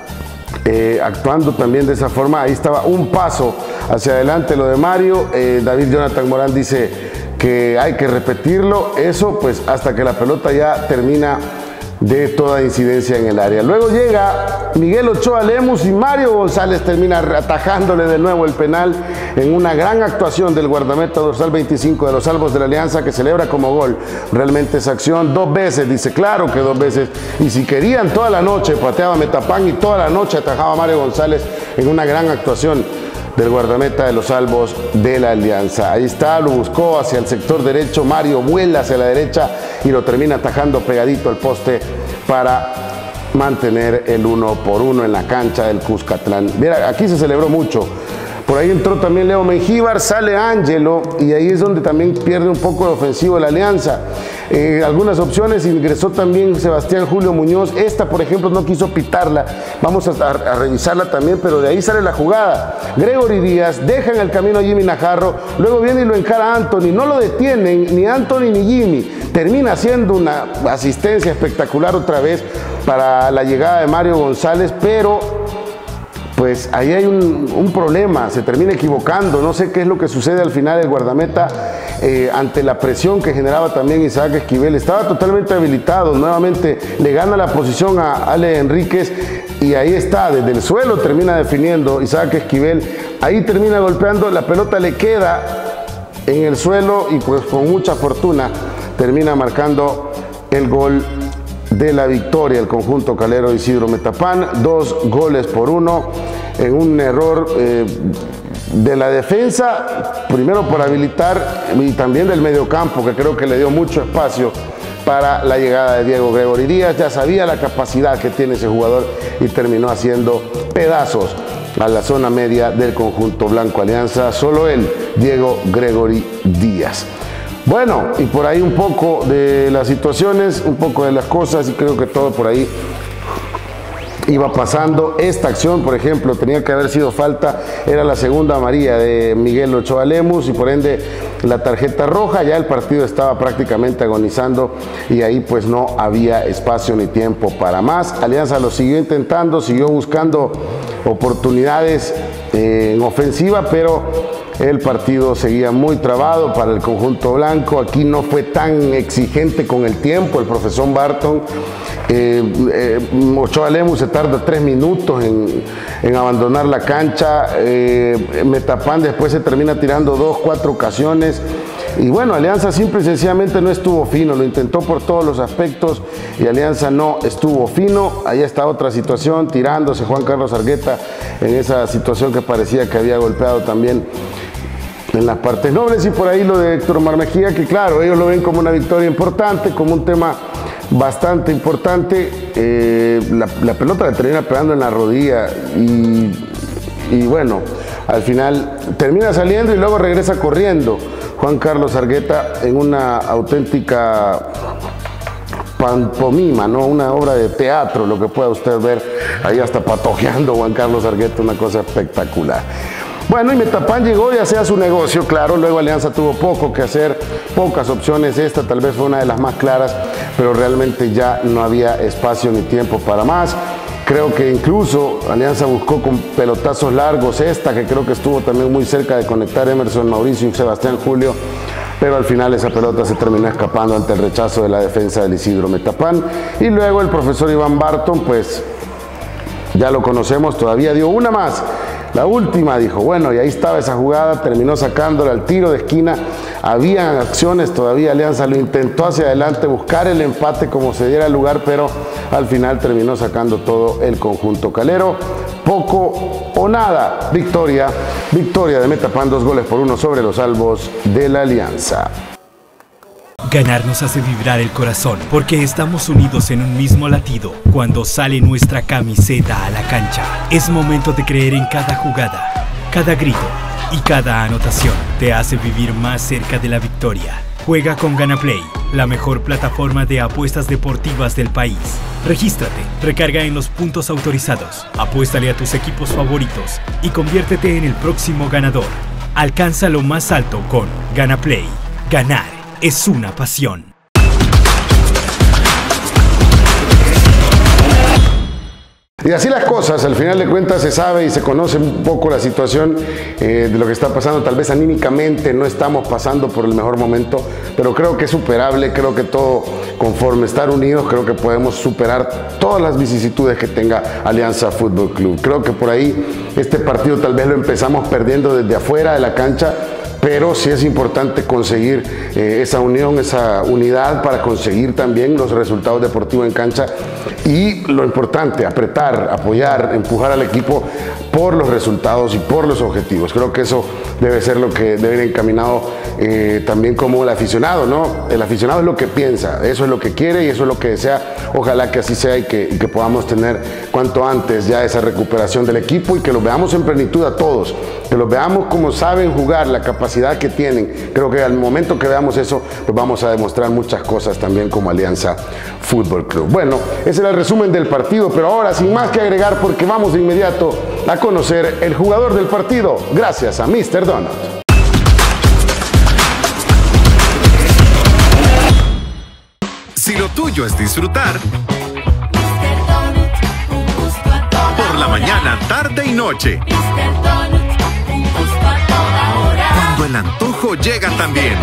actuando también de esa forma. Ahí estaba un paso hacia adelante lo de Mario. David Jonathan Morán dice que hay que repetirlo, eso pues hasta que la pelota ya termina de toda incidencia en el área. Luego llega Miguel Ochoa Lemus y Mario González termina atajándole de nuevo el penal en una gran actuación del guardameta dorsal 25 de los Salvos de la Alianza, que celebra como gol realmente esa acción 2 veces, dice, claro que 2 veces, y si querían toda la noche pateaba Metapán y toda la noche atajaba Mario González en una gran actuación del guardameta de los Salvos de la Alianza. Ahí está, lo buscó hacia el sector derecho, Mario vuela hacia la derecha y lo termina atajando pegadito al poste para mantener el 1 por 1 en la cancha del Cuscatlán. Mira, aquí se celebró mucho. Por ahí entró también Leo Mengíbar, sale Ángelo, y ahí es donde también pierde un poco de ofensivo la Alianza. Algunas opciones, ingresó también Sebastián Julio Muñoz. Esta, por ejemplo, no quiso pitarla. Vamos a revisarla también, pero de ahí sale la jugada. Gregory Díaz deja en el camino a Jimmy Najarro, luego viene y lo encara a Anthony. No lo detienen ni Anthony ni Jimmy. Termina haciendo una asistencia espectacular otra vez para la llegada de Mario González, pero pues ahí hay un problema, se termina equivocando. No sé qué es lo que sucede al final. El guardameta, ante la presión que generaba también Isaac Esquivel, estaba totalmente habilitado, nuevamente le gana la posición a Ale Enríquez, y ahí está, desde el suelo termina definiendo Isaac Esquivel, ahí termina golpeando, la pelota le queda en el suelo y pues con mucha fortuna termina marcando el gol de la victoria el conjunto calero Isidro Metapán. 2 goles por 1 en un error de la defensa, primero por habilitar, y también del mediocampo, que creo que le dio mucho espacio para la llegada de Diego Gregory Díaz. Ya sabía la capacidad que tiene ese jugador y terminó haciendo pedazos a la zona media del conjunto Blanco Alianza. Solo él, Diego Gregory Díaz. Bueno, y por ahí un poco de las situaciones, un poco de las cosas, y creo que todo por ahí iba pasando. Esta acción, por ejemplo, tenía que haber sido falta, era la segunda amarilla de Miguel Ochoa Lemus y por ende la tarjeta roja. Ya el partido estaba prácticamente agonizando y ahí pues no había espacio ni tiempo para más. Alianza lo siguió intentando, siguió buscando oportunidades en ofensiva, pero el partido seguía muy trabado para el conjunto blanco. Aquí no fue tan exigente con el tiempo el profesor Barton. Ochoa Lemus se tarda 3 minutos en abandonar la cancha. Metapán después se termina tirando 2, 4 ocasiones. Y bueno, Alianza simple y sencillamente no estuvo fino, lo intentó por todos los aspectos y Alianza no estuvo fino. Ahí está otra situación, tirándose Juan Carlos Argueta en esa situación que parecía que había golpeado también en las partes nobles. Y por ahí lo de Héctor Omar Mejía, que claro, ellos lo ven como una victoria importante, como un tema bastante importante. La pelota le termina pegando en la rodilla y bueno, al final termina saliendo y luego regresa corriendo. Juan Carlos Argueta en una auténtica pantomima, ¿no? Una obra de teatro, lo que pueda usted ver ahí hasta patojeando Juan Carlos Argueta, una cosa espectacular. Bueno, y Metapan llegó y hacía su negocio, claro, luego Alianza tuvo poco que hacer, pocas opciones, esta tal vez fue una de las más claras, pero realmente ya no había espacio ni tiempo para más. Creo que incluso Alianza buscó con pelotazos largos esta, que creo que estuvo también muy cerca de conectar Emerson Mauricio y Sebastián Julio, pero al final esa pelota se terminó escapando ante el rechazo de la defensa del Isidro Metapan. Y luego el profesor Iván Barton, pues ya lo conocemos, todavía dio una más. La última, dijo, bueno, y ahí estaba esa jugada, terminó sacándola al tiro de esquina, habían acciones, todavía Alianza lo intentó hacia adelante, buscar el empate como se diera el lugar, pero al final terminó sacando todo el conjunto calero. Poco o nada, victoria de Metapan, 2-1 sobre los Albos de la Alianza. Ganar nos hace vibrar el corazón porque estamos unidos en un mismo latido. Cuando sale nuestra camiseta a la cancha, es momento de creer en cada jugada, cada grito y cada anotación. Te hace vivir más cerca de la victoria. Juega con GanaPlay, la mejor plataforma de apuestas deportivas del país. Regístrate, recarga en los puntos autorizados, apuéstale a tus equipos favoritos y conviértete en el próximo ganador. Alcanza lo más alto con GanaPlay. Ganar es una pasión. Y así las cosas, al final de cuentas se sabe y se conoce un poco la situación de lo que está pasando. Tal vez anímicamente no estamos pasando por el mejor momento, pero creo que es superable, creo que todo conforme estar unidos, creo que podemos superar todas las vicisitudes que tenga Alianza Fútbol Club. Creo que por ahí este partido tal vez lo empezamos perdiendo desde afuera de la cancha, pero sí es importante conseguir esa unión, esa unidad para conseguir también los resultados deportivos en cancha y lo importante, apretar, apoyar, empujar al equipo por los resultados y por los objetivos. Creo que eso debe ser lo que debe ir encaminado también como el aficionado, ¿no? El aficionado es lo que piensa, eso es lo que quiere y eso es lo que desea. Ojalá que así sea y que podamos tener cuanto antes ya esa recuperación del equipo y que los veamos en plenitud a todos, que los veamos como saben jugar, la capacidad que tienen. Creo que al momento que veamos eso, pues vamos a demostrar muchas cosas también como Alianza Fútbol Club. Bueno, ese era el resumen del partido, pero ahora sin más que agregar porque vamos de inmediato a conocer el jugador del partido, gracias a Mr. Donut. Si lo tuyo es disfrutar, por la mañana, tarde y noche, cuando el antojo llega también,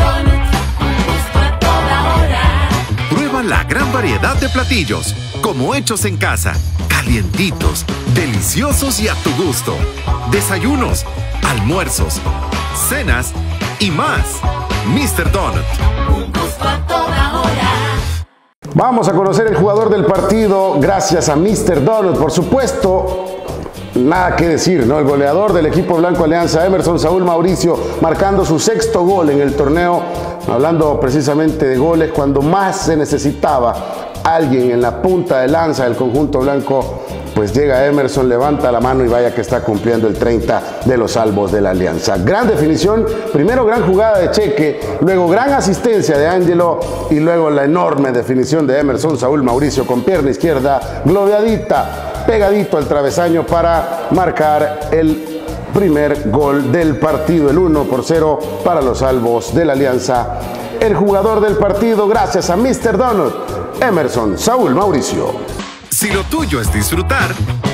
prueba la gran variedad de platillos, como hechos en casa, calientitos, deliciosos y a tu gusto, desayunos, almuerzos, cenas y más. Mr. Donut. Un gusto a toda hora. Vamos a conocer el jugador del partido gracias a Mr. Donut, por supuesto. Nada que decir, ¿no? El goleador del equipo blanco Alianza, Emerson Saúl Mauricio, marcando su 6º gol en el torneo, hablando precisamente de goles, cuando más se necesitaba alguien en la punta de lanza del conjunto blanco, pues llega Emerson, levanta la mano y vaya que está cumpliendo el 30 de los Albos de la Alianza. Gran definición, primero gran jugada de Cheque, luego gran asistencia de Ángelo y luego la enorme definición de Emerson Saúl Mauricio con pierna izquierda, globadita, pegadito al travesaño para marcar el primer gol del partido, el 1-0 para los Albos de la Alianza. El jugador del partido gracias a Mr. Donut, Emerson Saúl Mauricio. Si lo tuyo es disfrutar,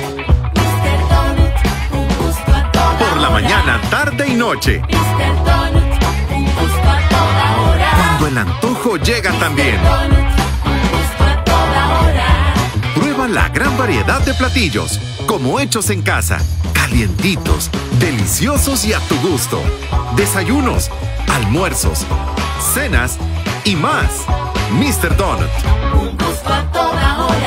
por la mañana, tarde y noche, cuando el antojo llega también, prueba la gran variedad de platillos, como hechos en casa, calientitos, deliciosos y a tu gusto, desayunos, almuerzos, cenas y más. Mr. Donut. Un gusto a toda hora.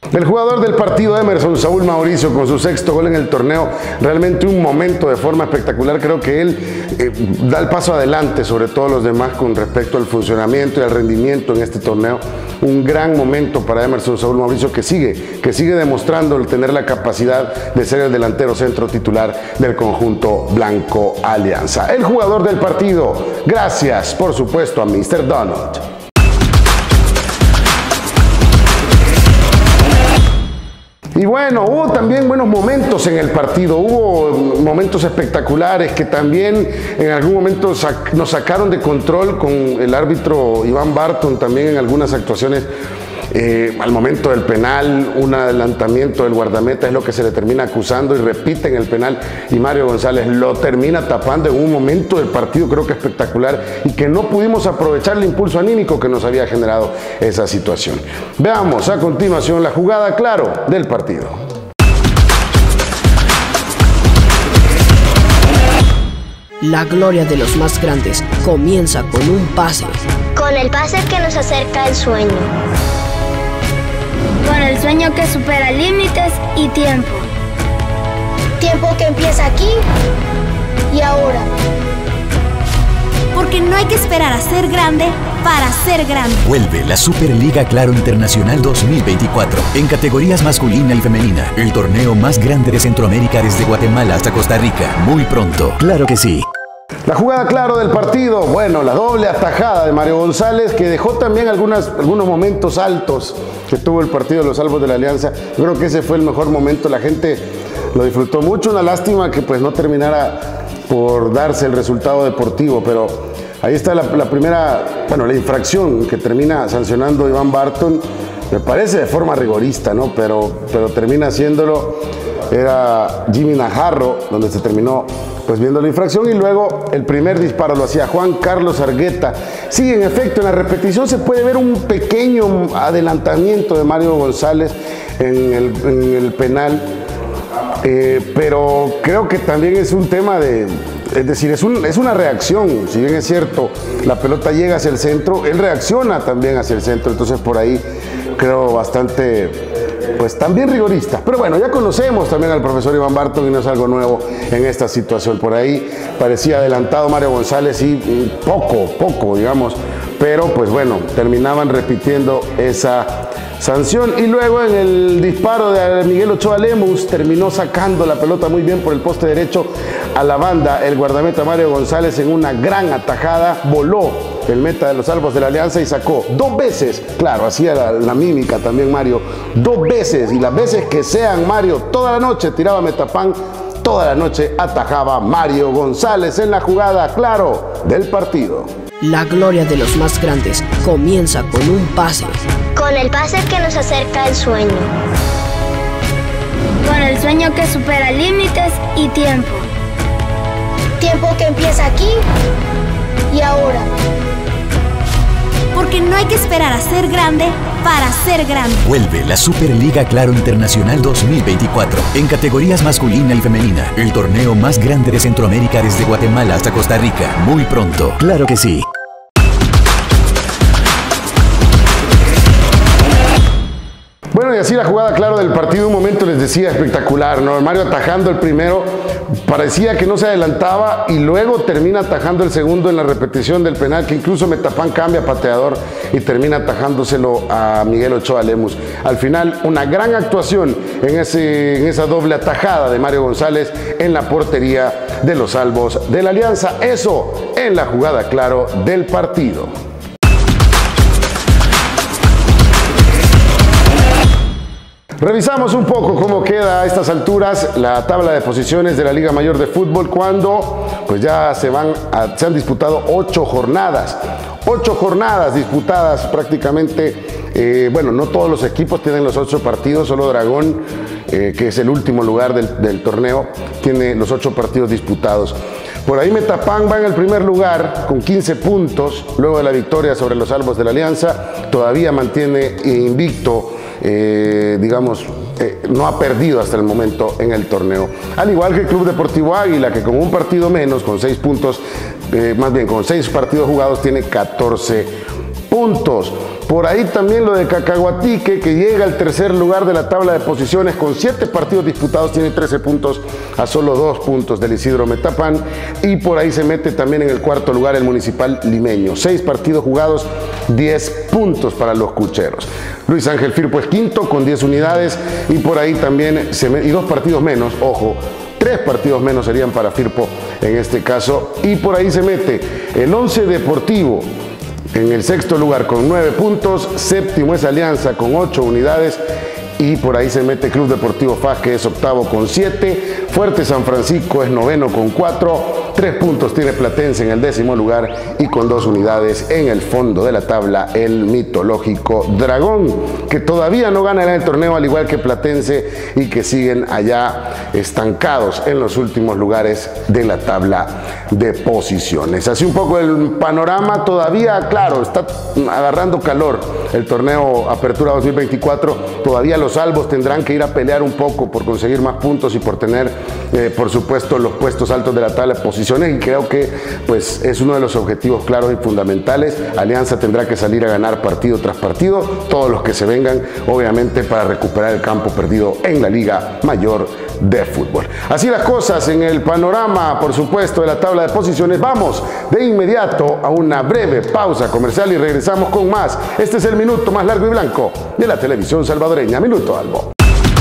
El jugador del partido, Emerson Saúl Mauricio, con su sexto gol en el torneo, realmente un momento de forma espectacular. Creo que él da el paso adelante sobre todos los demás con respecto al funcionamiento y al rendimiento en este torneo. Un gran momento para Emerson Saúl Mauricio, que sigue demostrando el tener la capacidad de ser el delantero centro titular del conjunto Blanco Alianza. El jugador del partido, gracias por supuesto a Mr. Donald. Y bueno, hubo también buenos momentos en el partido, hubo momentos espectaculares que también en algún momento nos sacaron de control con el árbitro Iván Barton, también en algunas actuaciones. Al momento del penal, un adelantamiento del guardameta es lo que se le termina acusando y repiten el penal y Mario González lo termina tapando en un momento del partido, creo que espectacular, y que no pudimos aprovechar el impulso anímico que nos había generado esa situación. Veamos a continuación la jugada, claro, del partido. La gloria de los más grandes comienza con un pase. Con el pase que nos acerca al sueño. Con el sueño que supera límites y tiempo. Tiempo que empieza aquí y ahora. Porque no hay que esperar a ser grande para ser grande. Vuelve la Superliga Claro Internacional 2024 en categorías masculina y femenina. El torneo más grande de Centroamérica desde Guatemala hasta Costa Rica. Muy pronto. Claro que sí. La jugada, claro, del partido, bueno, la doble atajada de Mario González, que dejó también algunos momentos altos que tuvo el partido de los Salvos de la Alianza. Yo creo que ese fue el mejor momento, la gente lo disfrutó mucho. Una lástima que pues no terminara por darse el resultado deportivo, pero ahí está la primera, bueno, la infracción que termina sancionando Iván Barton, me parece de forma rigorista, ¿no? Pero termina haciéndolo, era Jimmy Najarro, donde se terminó pues viendo la infracción, y luego el primer disparo lo hacía Juan Carlos Argueta. Sí, en efecto, en la repetición se puede ver un pequeño adelantamiento de Mario González en el penal, pero creo que también es un tema es decir, es una reacción. Si bien es cierto, la pelota llega hacia el centro, él reacciona también hacia el centro, entonces por ahí creo bastante, pues también rigorista. Pero bueno, ya conocemos también al profesor Iván Barton y no es algo nuevo en esta situación. Por ahí parecía adelantado Mario González y poco, digamos, pero pues bueno, terminaban repitiendo esa sanción. Y luego en el disparo de Miguel Ochoa Lemus terminó sacando la pelota muy bien por el poste derecho a la banda. El guardameta Mario González en una gran atajada voló el meta de los Salvos de la Alianza y sacó 2 veces, claro, hacía la mímica también Mario, 2 veces, y las veces que sean, Mario toda la noche tiraba Metapán, toda la noche atajaba Mario González en la jugada, claro, del partido. La gloria de los más grandes comienza con un pase. Con el pase que nos acerca al sueño. Con el sueño que supera límites y tiempo. Tiempo que empieza aquí y ahora. Porque no hay que esperar a ser grande para ser grande. Vuelve la Superliga Claro Internacional 2024 en categorías masculina y femenina. El torneo más grande de Centroamérica desde Guatemala hasta Costa Rica. Muy pronto. Claro que sí. Bueno, y así la jugada, claro, del partido, un momento les decía espectacular, ¿no? Mario atajando el primero, parecía que no se adelantaba y luego termina atajando el segundo en la repetición del penal, que incluso Metapán cambia pateador y termina atajándoselo a Miguel Ochoa Lemus. Al final, una gran actuación en esa doble atajada de Mario González en la portería de los Salvos de la Alianza. Eso en la jugada, claro, del partido. Revisamos un poco cómo queda a estas alturas la tabla de posiciones de la Liga Mayor de Fútbol cuando pues ya se han disputado 8 jornadas. 8 jornadas disputadas prácticamente. Bueno, no todos los equipos tienen los 8 partidos, solo Dragón, que es el último lugar del torneo, tiene los 8 partidos disputados. Por ahí Metapán va en el primer lugar con 15 puntos, luego de la victoria sobre los Salvos de la Alianza, todavía mantiene invicto. Digamos, no ha perdido hasta el momento en el torneo. Al igual que el Club Deportivo Águila, que con un partido menos, con 6 puntos, más bien con 6 partidos jugados, tiene 14 puntos. puntos. Por ahí también lo de Cacahuatique, que llega al tercer lugar de la tabla de posiciones con 7 partidos disputados, tiene 13 puntos a solo 2 puntos del Isidro Metapán. Y por ahí se mete también en el cuarto lugar el Municipal Limeño. 6 partidos jugados, 10 puntos para los cucheros. Luis Ángel Firpo es quinto con 10 unidades y por ahí también y 2 partidos menos, ojo. 3 partidos menos serían para Firpo en este caso. Y por ahí se mete el Once Deportivo en el sexto lugar con 9 puntos. Séptimo es Alianza con 8 unidades. Y por ahí se mete Club Deportivo FAS, que es octavo con 7. Fuerte San Francisco es noveno con 4. 3 puntos tiene Platense en el 10º lugar y con 2 unidades en el fondo de la tabla el mitológico Dragón, que todavía no gana en el torneo al igual que Platense y que siguen allá estancados en los últimos lugares de la tabla de posiciones. Así un poco el panorama, todavía claro, está agarrando calor el torneo Apertura 2024, todavía los albos tendrán que ir a pelear un poco por conseguir más puntos y por tener por supuesto los puestos altos de la tabla de posiciones, y creo que pues es uno de los objetivos claros y fundamentales. Alianza tendrá que salir a ganar partido tras partido, todos los que se vengan, obviamente, para recuperar el campo perdido en la Liga Mayor de Fútbol. Así las cosas en el panorama, por supuesto, de la tabla de posiciones. Vamos de inmediato a una breve pausa comercial y regresamos con más. Este es el minuto más largo y blanco de la televisión salvadoreña. Minuto Albo.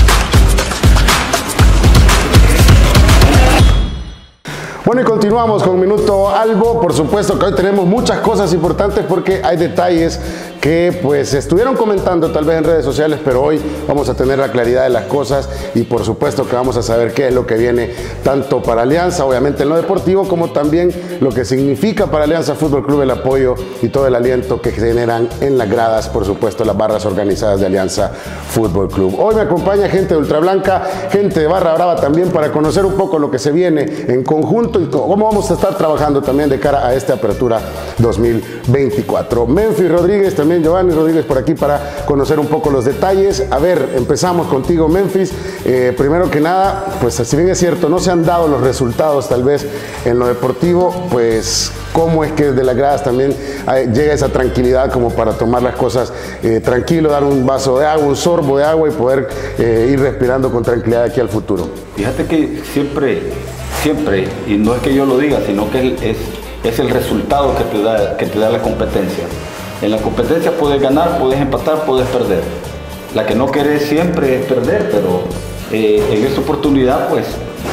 Bueno, y continuamos con Minuto Albo. Por supuesto que hoy tenemos muchas cosas importantes porque hay detalles que pues estuvieron comentando tal vez en redes sociales, pero hoy vamos a tener la claridad de las cosas y por supuesto que vamos a saber qué es lo que viene tanto para Alianza, obviamente en lo deportivo, como también lo que significa para Alianza Fútbol Club el apoyo y todo el aliento que generan en las gradas, por supuesto, las barras organizadas de Alianza Fútbol Club. Hoy me acompaña gente de Ultrablanca, gente de Barra Brava también, para conocer un poco lo que se viene en conjunto y cómo vamos a estar trabajando también de cara a esta Apertura 2024. Memphis Rodríguez, también Giovanni Rodríguez por aquí para conocer un poco los detalles. A ver, empezamos contigo, Memphis. Primero que nada, pues si bien es cierto, no se han dado los resultados tal vez en lo deportivo, pues cómo es que desde las gradas también llega esa tranquilidad como para tomar las cosas tranquilo, dar un vaso de agua, un sorbo de agua y poder ir respirando con tranquilidad aquí al futuro. Fíjate que siempre, y no es que yo lo diga, sino que es el resultado que te da la competencia. En la competencia puedes ganar, puedes empatar, puedes perder. La que no querés siempre es perder, pero en esta oportunidad, pues,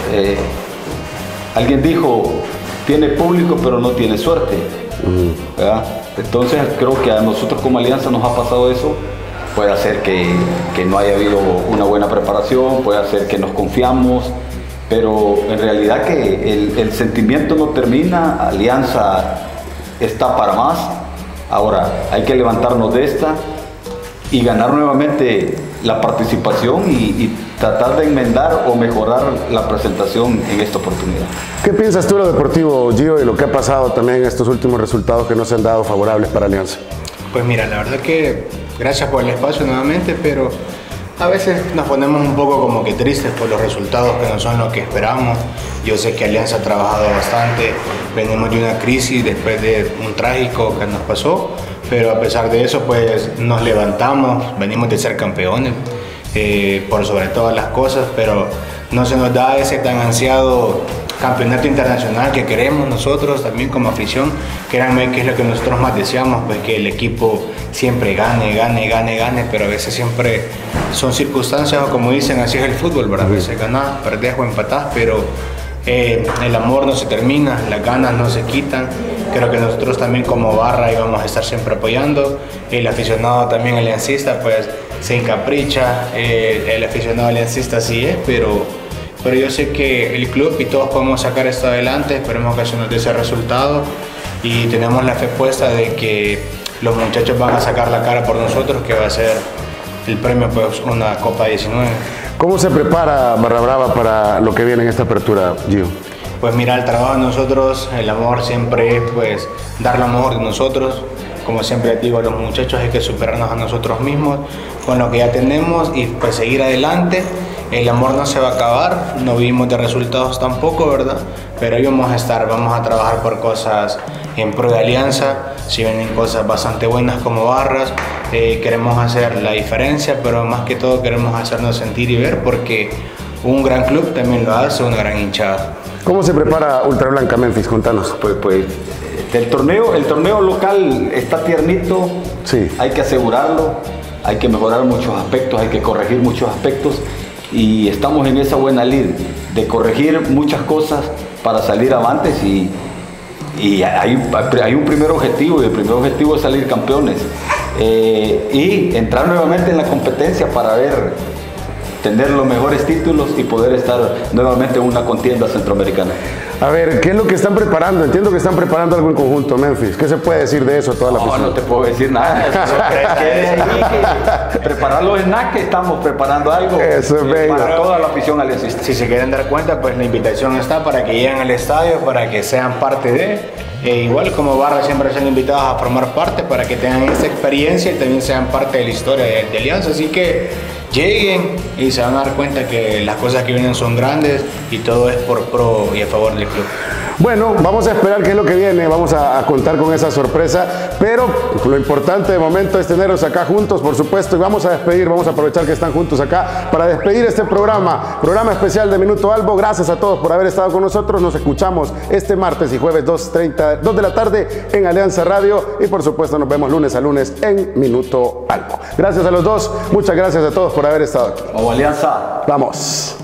alguien dijo, tiene público pero no tiene suerte. ¿Verdad? Entonces creo que a nosotros como Alianza nos ha pasado eso. Puede hacer que no haya habido una buena preparación, puede hacer que nos confiamos, pero en realidad que el sentimiento no termina. Alianza está para más. Ahora hay que levantarnos de esta y ganar nuevamente la participación y tratar de enmendar o mejorar la presentación en esta oportunidad. ¿Qué piensas tú de lo deportivo, Gio, y lo que ha pasado también en estos últimos resultados que no se han dado favorables para Alianza? Pues mira, la verdad que gracias por el espacio nuevamente, pero a veces nos ponemos un poco como que tristes por los resultados que no son lo que esperamos. Yo sé que Alianza ha trabajado bastante, venimos de una crisis después de un trágico que nos pasó, pero a pesar de eso pues nos levantamos, venimos de ser campeones por sobre todas las cosas, pero no se nos da ese tan ansiado campeonato internacional que queremos nosotros también como afición. Créanme que es lo que nosotros más deseamos, pues que el equipo siempre gane, pero a veces siempre son circunstancias, o como dicen, así es el fútbol, ¿verdad? A veces ganás, perdés o empatás, pero el amor no se termina, las ganas no se quitan. Creo que nosotros también como barra íbamos a estar siempre apoyando. El aficionado también aliancista pues se encapricha, el aficionado aliancista sí es, pero yo sé que el club y todos podemos sacar esto adelante. Esperemos que se nos dé ese resultado y tenemos la fe puesta de que los muchachos van a sacar la cara por nosotros, que va a ser el premio, pues una Copa 19. ¿Cómo se prepara Barra Brava para lo que viene en esta apertura, Gio? Pues mira, el trabajo de nosotros, el amor siempre es pues dar lo mejor de nosotros. Como siempre digo a los muchachos, hay que superarnos a nosotros mismos con lo que ya tenemos y pues seguir adelante. el amor no se va a acabar, no vivimos de resultados tampoco, ¿verdad? Pero ahí vamos a trabajar por cosas en pro de Alianza, si vienen cosas bastante buenas como barras, queremos hacer la diferencia, pero más que todo queremos hacernos sentir y ver, porque un gran club también lo hace una gran hinchada. ¿Cómo se prepara Ultrablanca Memphis? Contanos. Pues el torneo local está tiernito, sí. Hay que asegurarlo, hay que mejorar muchos aspectos, hay que corregir muchos aspectos y estamos en esa buena lid de corregir muchas cosas para salir avantes y hay un primer objetivo y el primer objetivo es salir campeones y entrar nuevamente en la competencia para tener los mejores títulos y poder estar nuevamente en una contienda centroamericana. A ver, ¿qué es lo que están preparando? Entiendo que están preparando algo en conjunto, Memphis. ¿Qué se puede decir de eso a toda la afición? No te puedo decir nada. Prepararlo es nada, que estamos preparando algo para toda la afición aliancista. Si se quieren dar cuenta, pues la invitación está para que lleguen al estadio, para que sean parte de... igual como Barra siempre son invitados a formar parte para que tengan esa experiencia y también sean parte de la historia de Alianza. Así que lleguen y se van a dar cuenta que las cosas que vienen son grandes y todo es por pro y a favor del club. Bueno, vamos a esperar qué es lo que viene, vamos a contar con esa sorpresa, pero lo importante de momento es tenerlos acá juntos, por supuesto, y vamos a despedir, vamos a aprovechar que están juntos acá para despedir este programa especial de Minuto Albo. Gracias a todos por haber estado con nosotros, nos escuchamos este martes y jueves 2 de la tarde en Alianza Radio y por supuesto nos vemos lunes a lunes en Minuto Albo. Gracias a los dos, muchas gracias a todos por haber estado aquí. ¡Vamos Alianza! ¡Vamos!